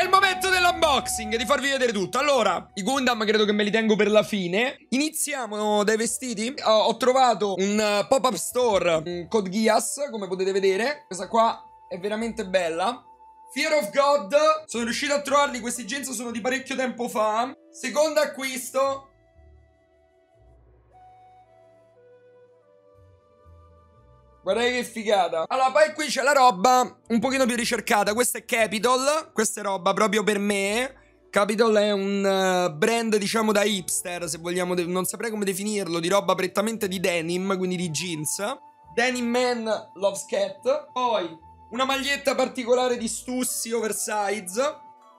il momento dell'unboxing, di farvi vedere tutto. Allora, i Gundam credo che me li tengo per la fine. Iniziamo dai vestiti. Ho trovato un pop-up store, un Code Geass, come potete vedere. Questa qua è veramente bella. Fear of God, sono riuscito a trovarli, questi jeans sono di parecchio tempo fa. Secondo acquisto. Guardate che figata. Allora, poi qui c'è la roba un pochino più ricercata. Questa è Capitol, questa è roba proprio per me. Capitol è un brand, diciamo, da hipster, se vogliamo, non saprei come definirlo, di roba prettamente di denim, quindi di jeans. Denim Man Loves Cat. Poi una maglietta particolare di Stussy oversize.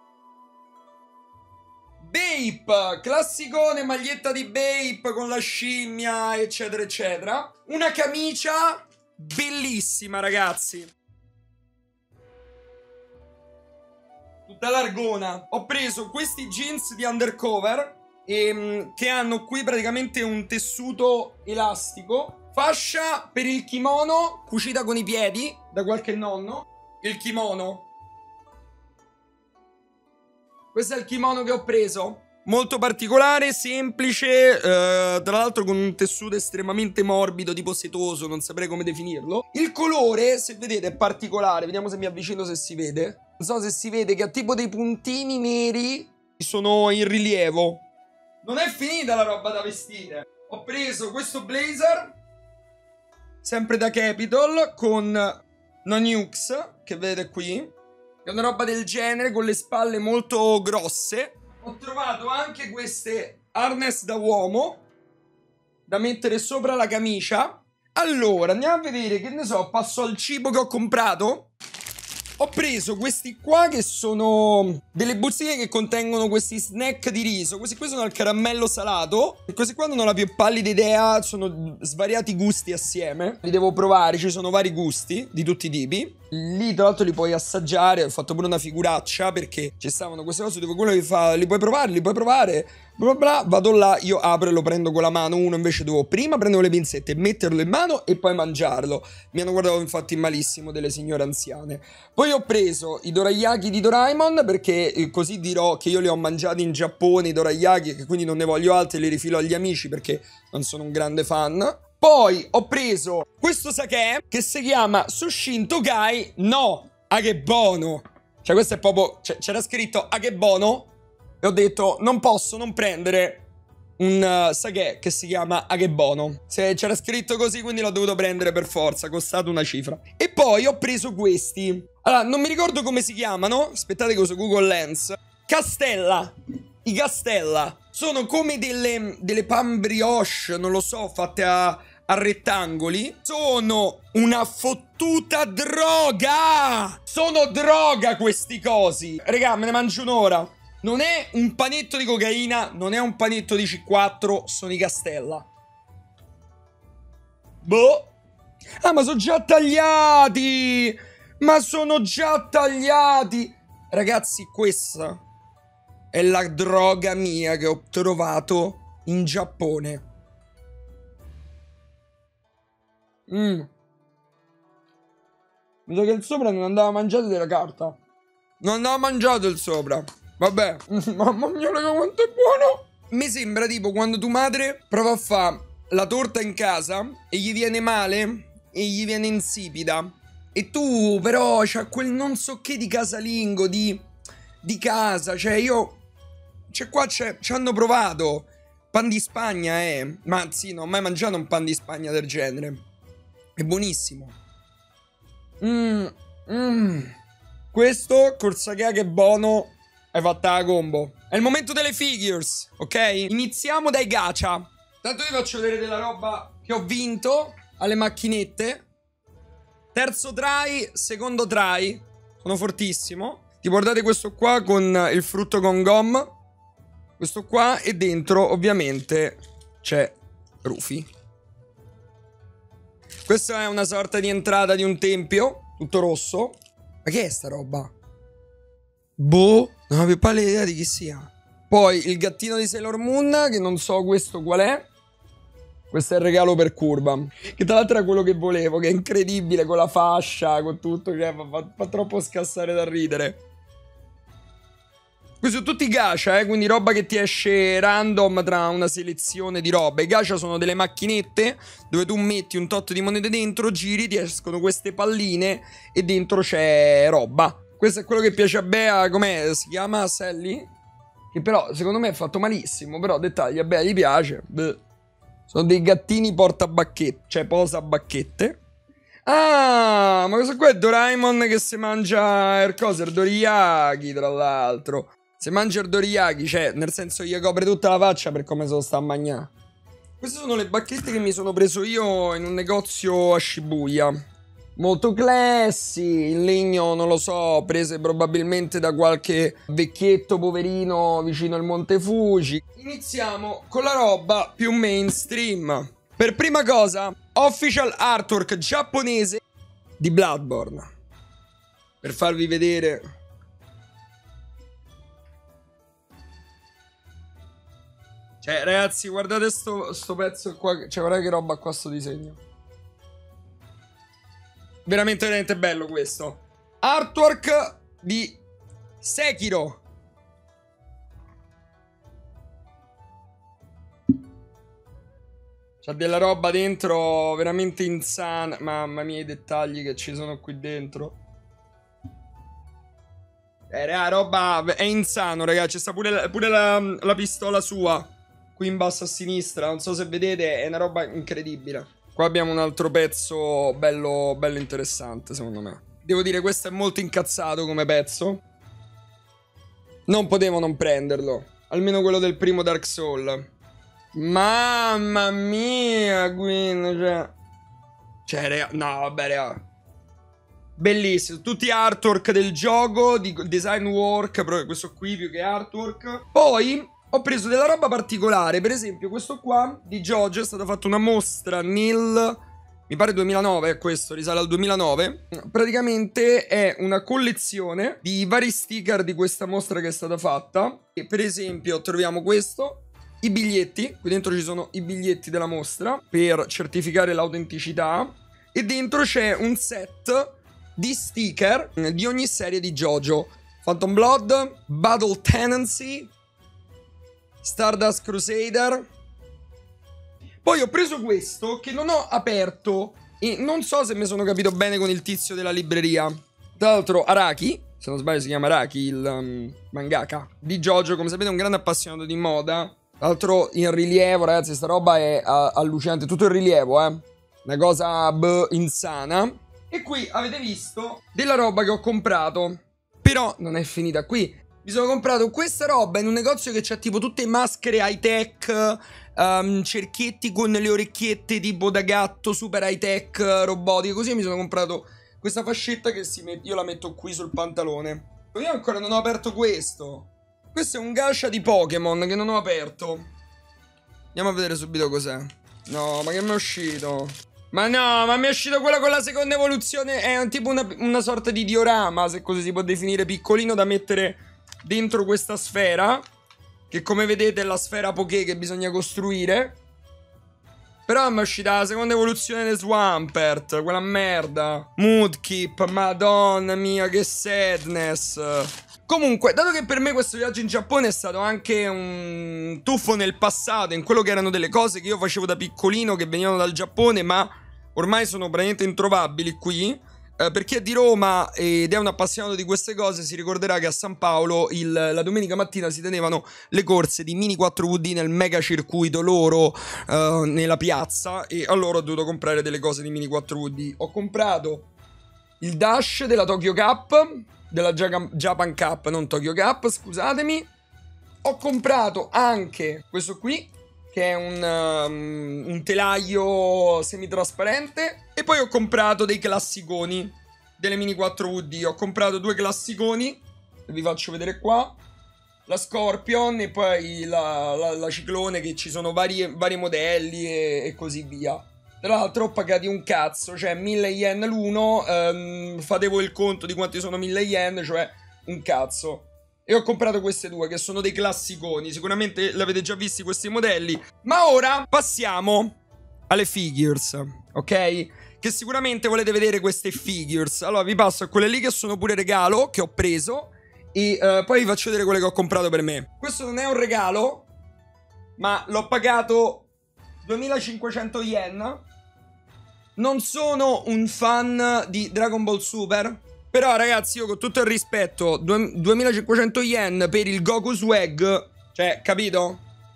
Bape, classicone, maglietta di Bape con la scimmia, eccetera, eccetera. Una camicia bellissima, ragazzi. Tutta largona. Ho preso questi jeans di Undercover che hanno qui praticamente un tessuto elastico. Fascia per il kimono, cucita con i piedi da qualche nonno. Il kimono. Questo è il kimono che ho preso. Molto particolare, semplice, tra l'altro con un tessuto estremamente morbido, tipo setoso, non saprei come definirlo. Il colore, se vedete, è particolare. Vediamo se mi avvicino, se si vede. Non so se si vede che ha tipo dei puntini neri. Sono in rilievo. Non è finita la roba da vestire. Ho preso questo blazer, sempre da Capitol, con Nanyux, che vedete qui. È una roba del genere, con le spalle molto grosse. Ho trovato anche queste harness da uomo da mettere sopra la camicia. Allora, andiamo a vedere, che ne so, passo al cibo che ho comprato. Ho preso questi qua che sono delle bustine che contengono questi snack di riso. Questi qui sono al caramello salato. E questi qua non ho la più pallida idea, sono svariati gusti assieme. Li devo provare, ci sono vari gusti di tutti i tipi. Lì tra l'altro li puoi assaggiare, ho fatto pure una figuraccia perché ci stavano queste cose dove quello mi fa li puoi provare, bla bla, vado là, io apro e lo prendo con la mano. Uno invece devo prima prendere le pinzette, metterlo in mano e poi mangiarlo. Mi hanno guardato infatti malissimo delle signore anziane. Poi ho preso i dorayaki di Doraemon perché così dirò che io li ho mangiati in Giappone, i dorayaki, e che quindi non ne voglio altri e li rifilo agli amici perché non sono un grande fan. Poi ho preso questo sake che si chiama Sushin Tokai no Akebono. Cioè questo è proprio, c'era scritto Akebono e ho detto non posso non prendere un sake che si chiama Akebono. Se c'era scritto così, quindi l'ho dovuto prendere per forza, costato una cifra. E poi ho preso questi. Allora, non mi ricordo come si chiamano, aspettate che uso Google Lens. Castella. I Castella sono come delle pan brioche, non lo so, fatte a rettangoli. Sono una fottuta droga. Sono droga questi cosi. Regà, me ne mangio un'ora. Non è un panetto di cocaina, non è un panetto di C4, sono i Castella. Boh. Ah, ma sono già tagliati. Ma sono già tagliati. Ragazzi, questa è la droga mia che ho trovato in Giappone. Mi sa che il sopra non andava mangiato della carta. Non andava mangiato il sopra. Vabbè. Mamma mia, raga, quanto è buono. Mi sembra tipo quando tua madre prova a fare la torta in casa e gli viene male e gli viene insipida. E tu però c'ha quel non so che di casalingo, di casa. Cioè io... Cioè qua ci hanno provato. Pan di Spagna, ma sì, non ho mai mangiato un pan di Spagna del genere. È buonissimo. Questo col sake che è buono. Hai fatto la combo. È il momento delle figures, ok? Iniziamo dai gacha. Tanto vi faccio vedere della roba che ho vinto alle macchinette. Terzo try, secondo try. Sono fortissimo. Ti guardate questo qua con il frutto con gom. Questo qua e dentro ovviamente c'è Rufy. Questa è una sorta di entrata di un tempio, tutto rosso. Ma che è sta roba? Boh, non ho più pallida idea di chi sia. Poi il gattino di Sailor Moon, che non so questo qual è. Questo è il regalo per Curva, che tra l'altro è quello che volevo, che è incredibile, con la fascia, con tutto, che fa troppo scassare da ridere. sono tutti gacha, quindi roba che ti esce random tra una selezione di robe. I gacha sono delle macchinette dove tu metti un tot di monete dentro, giri, ti escono queste palline e dentro c'è roba. Questo è quello che piace a Bea, com'è? Si chiama Sally? Che però secondo me è fatto malissimo, però dettagli, a Bea gli piace. Beh. Sono dei gattini portabacchette, cioè posabacchette. Ah, ma questo qua è Doraemon che si mangia il doriyaki, tra l'altro. Se mangia il doriyaki, cioè, nel senso gli copre tutta la faccia per come se lo sta a mangiare. Queste sono le bacchette che mi sono preso io in un negozio a Shibuya. Molto classy, in legno, non lo so, prese probabilmente da qualche vecchietto poverino vicino al Monte Fuji. Iniziamo con la roba più mainstream. Per prima cosa, official artwork giapponese di Bloodborne. Per farvi vedere. Cioè, ragazzi, guardate sto pezzo qua. Cioè, guardate che roba qua sto disegno. Veramente, veramente bello questo. Artwork di Sekiro. C'ha della roba dentro veramente insana. Mamma mia, i dettagli che ci sono qui dentro. La roba è insano, ragazzi. C'è sta pure la pistola sua qui in basso a sinistra. Non so se vedete, è una roba incredibile. Qua abbiamo un altro pezzo bello interessante, secondo me. Devo dire, questo è molto incazzato come pezzo. Non potevo non prenderlo. Almeno quello del primo Dark Souls. Mamma mia, Gwyn, cioè, no, vabbè, raga. Bellissimo, tutti artwork del gioco, di design work, però questo qui più che artwork. Poi ho preso della roba particolare, per esempio questo qua di JoJo è stata fatta una mostra nel, mi pare 2009, questo risale al 2009. Praticamente è una collezione di vari sticker di questa mostra che è stata fatta. E per esempio troviamo questo. I biglietti, qui dentro ci sono i biglietti della mostra per certificare l'autenticità e dentro c'è un set di sticker di ogni serie di JoJo. Phantom Blood, Battle Tendency, Stardust Crusader. Poi ho preso questo che non ho aperto e non so se mi sono capito bene con il tizio della libreria. Tra l'altro Araki, se non sbaglio si chiama Araki, il mangaka di JoJo, come sapete è un grande appassionato di moda. Tra l'altro in rilievo, ragazzi, sta roba è allucinante. Tutto in rilievo, una cosa insana. E qui avete visto della roba che ho comprato. Però non è finita qui. Mi sono comprato questa roba in un negozio che c'ha tipo tutte maschere high tech, cerchietti con le orecchiette tipo da gatto, super high tech, robotiche. Così mi sono comprato questa fascetta che io la metto qui sul pantalone. Io ancora non ho aperto questo. Questo è un gacha di Pokémon che non ho aperto. Andiamo a vedere subito cos'è. No, ma che mi è uscito? Ma no, ma mi è uscito quello con la seconda evoluzione. È tipo una sorta di diorama, se così si può definire, piccolino da mettere dentro questa sfera. Che come vedete è la sfera Poké che bisogna costruire. Però mi è uscita la seconda evoluzione di Swampert, quella merda. Mudkip, madonna mia, che sadness. Comunque, dato che per me questo viaggio in Giappone è stato anche un tuffo nel passato, in quello che erano delle cose che io facevo da piccolino, che venivano dal Giappone, ma ormai sono praticamente introvabili qui, per chi è di Roma ed è un appassionato di queste cose si ricorderà che a San Paolo la domenica mattina si tenevano le corse di Mini 4VD nel mega circuito loro nella piazza, e allora ho dovuto comprare delle cose di Mini 4VD. Ho comprato il Dash della Tokyo Cup, della Japan Cup, non Tokyo Cup, scusatemi. Ho comprato anche questo qui, che è un telaio semitrasparente. E poi ho comprato dei classiconi delle Mini 4VD. Ho comprato due classiconi, che vi faccio vedere qua. La Scorpion e poi la Ciclone, che ci sono vari modelli e così via. Tra l'altro ho pagati un cazzo, cioè 1000 yen l'uno, fatevo il conto di quanti sono 1000 yen, cioè un cazzo. E ho comprato queste due che sono dei classiconi, sicuramente l'avete già visti questi modelli. Ma ora passiamo alle figures, ok? Che sicuramente volete vedere queste figures. Allora vi passo a quelle lì che sono pure regalo, che ho preso, E poi vi faccio vedere quelle che ho comprato per me. Questo non è un regalo, ma l'ho pagato 2500 yen. Non sono un fan di Dragon Ball Super, però ragazzi, io con tutto il rispetto, 2500 yen per il Goku Swag, cioè, capito?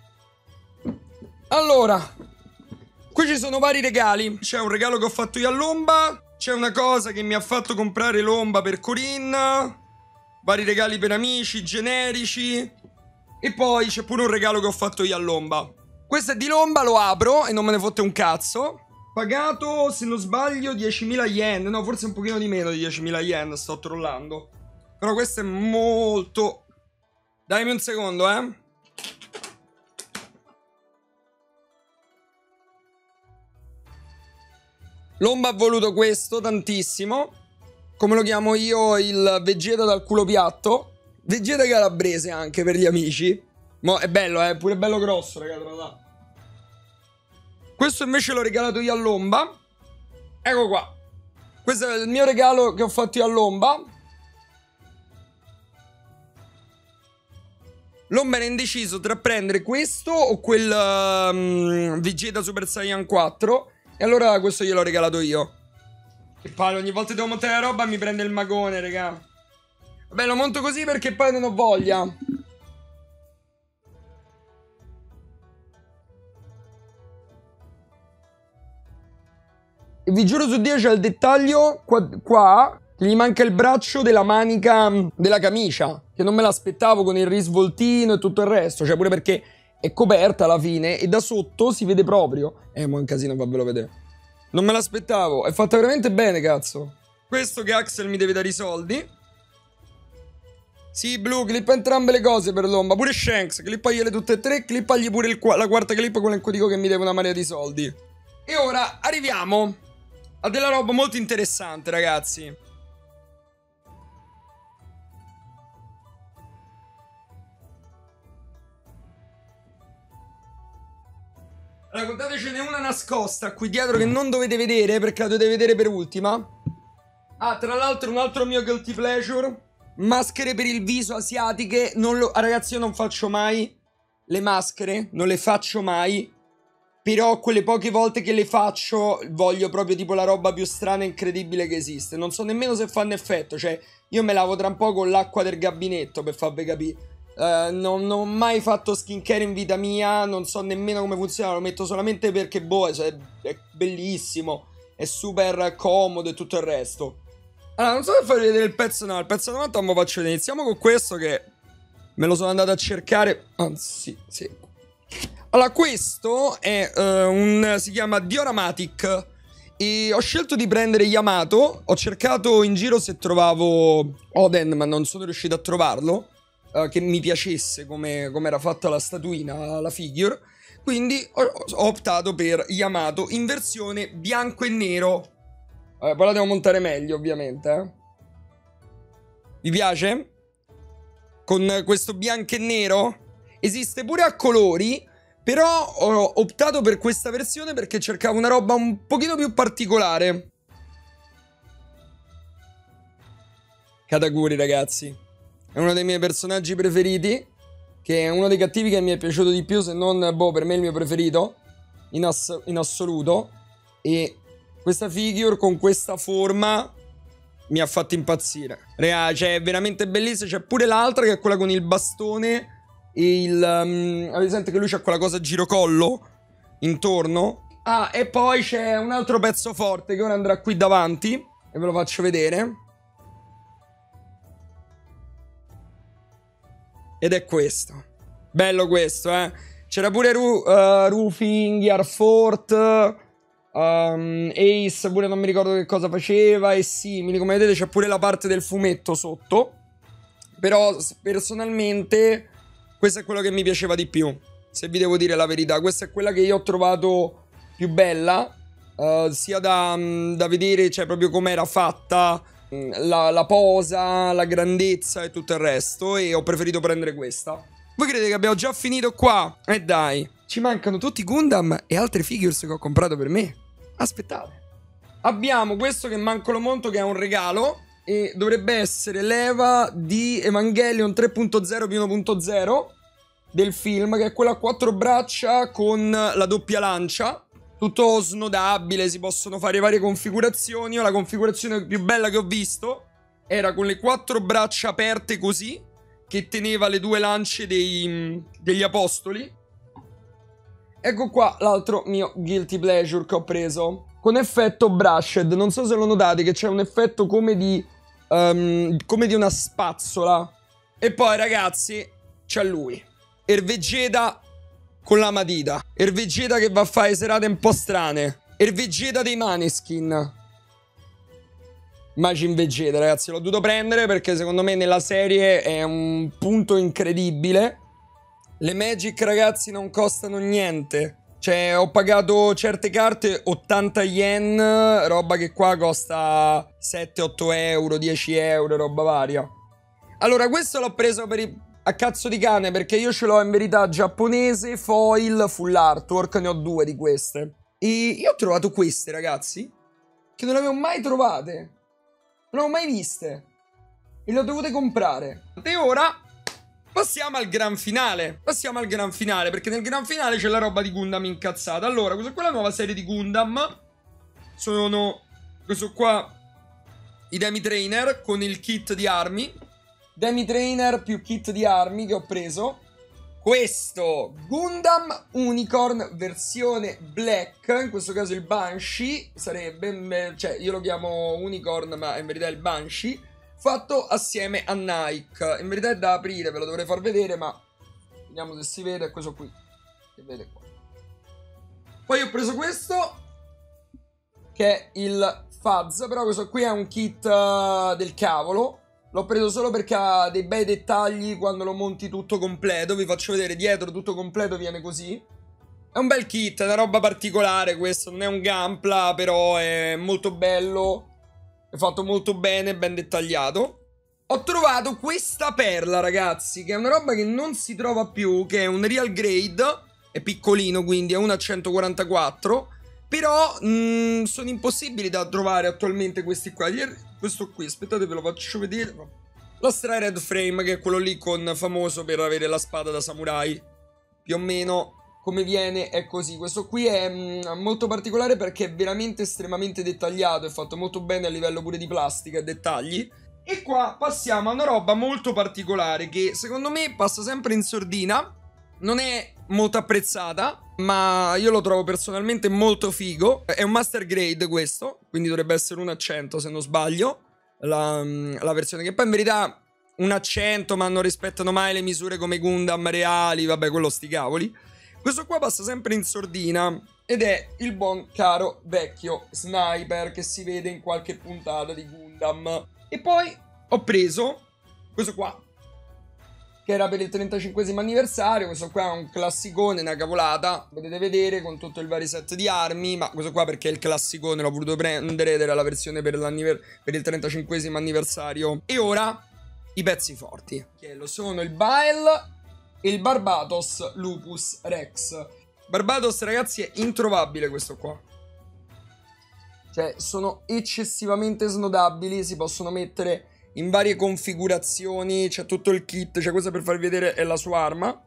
Allora, qui ci sono vari regali. C'è un regalo che ho fatto io a Lomba, c'è una cosa che mi ha fatto comprare Lomba per Corinne, vari regali per amici, generici, e poi c'è pure un regalo che ho fatto io a Lomba. Questo è di Lomba, lo apro e non me ne fotte un cazzo. Pagato, se non sbaglio, 10.000 yen. No, forse un pochino di meno di 10.000 yen, sto trollando. Però questo è molto... Dammi un secondo, Lomba ha voluto questo tantissimo. Come lo chiamo io, il Vegeta dal culo piatto. Vegeta calabrese anche per gli amici. Mo è bello, è pure bello grosso, ragazzi, tra l'altro. Questo invece l'ho regalato io a Lomba. Ecco qua. Questo è il mio regalo che ho fatto io a Lomba. Lomba era indeciso tra prendere questo o quel Vegeta Super Saiyan 4. E allora questo gliel'ho regalato io. Che palle, ogni volta che devo montare la roba mi prende il magone, raga. Vabbè, lo monto così perché poi non ho voglia. E vi giuro su Dio c'è il dettaglio qua che gli manca il braccio della manica della camicia, che non me l'aspettavo, con il risvoltino e tutto il resto. Cioè pure perché è coperta alla fine e da sotto si vede proprio. Mo' è un casino farvelo vedere. Non me l'aspettavo. È fatta veramente bene, cazzo. Questo che Axel mi deve dare i soldi. Sì, Blu, clippa entrambe le cose per Lomba. Pure Shanks, clippagliele tutte e tre. Clippagli pure la quarta clip, quella in cui dico che mi deve una marea di soldi. E ora arriviamo a della roba molto interessante, ragazzi. Allora, contatecene una nascosta qui dietro che non dovete vedere, perché la dovete vedere per ultima. Ah, tra l'altro un altro mio guilty pleasure: maschere per il viso asiatiche. Ragazzi, io non faccio mai le maschere, non le faccio mai. Però quelle poche volte che le faccio voglio proprio tipo la roba più strana e incredibile che esiste. Non so nemmeno se fanno effetto. Cioè, io me lavo tra un po' con l'acqua del gabinetto, per farvi capire. Non ho mai fatto skincare in vita mia. Non so nemmeno come funziona. Lo metto solamente perché boh, cioè, è bellissimo, è super comodo e tutto il resto. Allora, non so se farvi vedere il pezzo 9. Il pezzo 90 non lo faccio vedere. Iniziamo con questo che me lo sono andato a cercare. Anzi, sì. Allora, questo è si chiama Dioramatic. E ho scelto di prendere Yamato. Ho cercato in giro se trovavo Oden, ma non sono riuscito a trovarlo, che mi piacesse come era fatta la statuina, la figure. Quindi ho optato per Yamato in versione bianco e nero. Poi la devo montare meglio, ovviamente. Vi piace? Con questo bianco e nero. Esiste pure a colori, però ho optato per questa versione perché cercavo una roba un pochino più particolare. Katakuri, ragazzi, è uno dei miei personaggi preferiti, che è uno dei cattivi che mi è piaciuto di più, se non, boh, per me è il mio preferito in assoluto. E questa figure con questa forma mi ha fatto impazzire. Ragazzi, cioè, è veramente bellissima. C'è pure l'altra che è quella con il bastone e il... avete sentito che lui c'ha quella cosa a girocollo intorno? Ah, e poi c'è un altro pezzo forte che ora andrà qui davanti e ve lo faccio vedere. Ed è questo. Bello questo, C'era pure Rufy, Ingiar Fort, Ace, pure non mi ricordo che cosa faceva, e simili. Come vedete c'è pure la parte del fumetto sotto. Però personalmente questo è quello che mi piaceva di più, se vi devo dire la verità. Questa è quella che io ho trovato più bella, sia da vedere, cioè proprio come era fatta, la posa, la grandezza e tutto il resto, e ho preferito prendere questa. Voi credete che abbiamo già finito qua? Dai, ci mancano tutti i Gundam e altre figures che ho comprato per me. Aspettate. Abbiamo questo che manco lo monto, che è un regalo. e dovrebbe essere leva di Evangelion 3.0 più 1.0 del film, che è quella a 4 braccia con la doppia lancia. Tutto snodabile, si possono fare varie configurazioni. Io la configurazione più bella che ho visto era con le 4 braccia aperte così, che teneva le 2 lance degli apostoli. Ecco qua l'altro mio guilty pleasure che ho preso, con effetto brushed. Non so se lo notate che c'è un effetto come di una spazzola. E poi ragazzi c'è lui, Vegeta con la matita, Vegeta che va a fare serate un po' strane, Vegeta dei Maneskin. Majin Vegeta, ragazzi, l'ho dovuto prendere perché secondo me nella serie è un punto incredibile. Le Magic, ragazzi, non costano niente. Cioè, ho pagato certe carte 80 yen, roba che qua costa 7-8 euro, 10 euro, roba varia. Allora, questo l'ho preso a cazzo di cane perché io ce l'ho in verità giapponese, foil, full artwork, ne ho 2 di queste. E io ho trovato queste, ragazzi, che non le avevo mai trovate. Non le ho mai viste. E le ho dovute comprare. E ora passiamo al gran finale. Passiamo al gran finale, perché nel gran finale c'è la roba di Gundam incazzata. Allora, questa qua è la nuova serie di Gundam. Sono questo qua, i Demi Trainer con il kit di armi. Demi Trainer più kit di armi che ho preso. Questo Gundam Unicorn versione black, in questo caso il Banshee sarebbe, cioè io lo chiamo Unicorn ma in verità è il Banshee, fatto assieme a Nike. In verità è da aprire, ve lo dovrei far vedere, ma vediamo se si vede. È questo qui, che vede qua. Poi ho preso questo, che è il Fuzz, però questo qui è un kit del cavolo. L'ho preso solo perché ha dei bei dettagli quando lo monti tutto completo. Vi faccio vedere dietro, tutto completo viene così. È un bel kit, è una roba particolare questo. Non è un Gunpla, però è molto bello. È fatto molto bene, ben dettagliato. Ho trovato questa perla, ragazzi, che è una roba che non si trova più, che è un Real Grade. È piccolino, quindi è 1 a 144. Però sono impossibili da trovare attualmente questi qua. Questo qui, aspettate, ve lo faccio vedere. La Stray Red Frame, che è quello lì famoso per avere la spada da samurai. Più o meno come viene è così. Questo qui è molto particolare perché è veramente estremamente dettagliato. È fatto molto bene a livello pure di plastica e dettagli. E qua passiamo a una roba molto particolare che secondo me passa sempre in sordina. Non è molto apprezzata, ma io lo trovo personalmente molto figo. È un master grade questo, quindi dovrebbe essere 1 a 100 se non sbaglio la versione, che poi in verità 1 a 100, ma non rispettano mai le misure come Gundam reali. Vabbè, quello sti cavoli. Questo qua passa sempre in sordina ed è il buon caro vecchio Sniper che si vede in qualche puntata di Gundam. E poi ho preso questo qua, che era per il 35esimo anniversario. Questo qua è un classicone, una cavolata, potete vedere, con tutto il vari set di armi. Ma questo qua perché è il classicone, l'ho voluto prendere ed era la versione per il 35esimo anniversario. E ora i pezzi forti, che lo sono il Bile e il Barbatos Lupus Rex. Barbatos, ragazzi, è introvabile questo qua. Cioè, sono eccessivamente snodabili, si possono mettere in varie configurazioni, c'è tutto il kit. Cioè, questa per farvi vedere è la sua arma.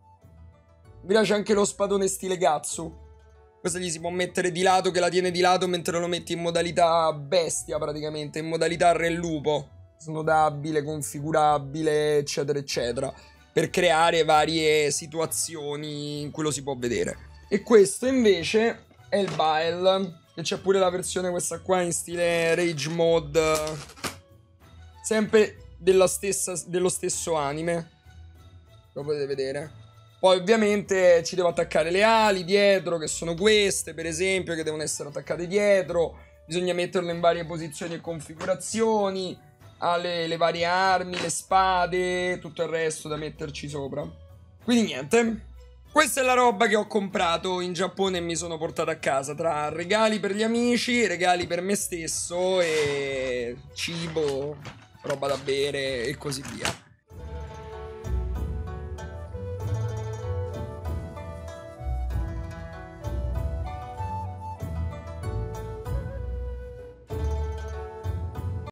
Vi piace anche lo spadone stile Gatsu. Questa gli si può mettere di lato, che la tiene di lato, mentre lo metti in modalità bestia praticamente, in modalità re lupo. Snodabile, configurabile, eccetera eccetera, per creare varie situazioni in cui lo si può vedere. E questo invece è il Bile, che c'è pure la versione questa qua in stile Rage Mode, sempre dello stesso anime, lo potete vedere. Poi ovviamente ci devo attaccare le ali dietro, che sono queste per esempio, che devono essere attaccate dietro. Bisogna metterlo in varie posizioni e configurazioni. Ha le varie armi, le spade, tutto il resto da metterci sopra. Quindi niente, questa è la roba che ho comprato in Giappone e mi sono portato a casa, tra regali per gli amici, regali per me stesso e cibo, roba da bere e così via.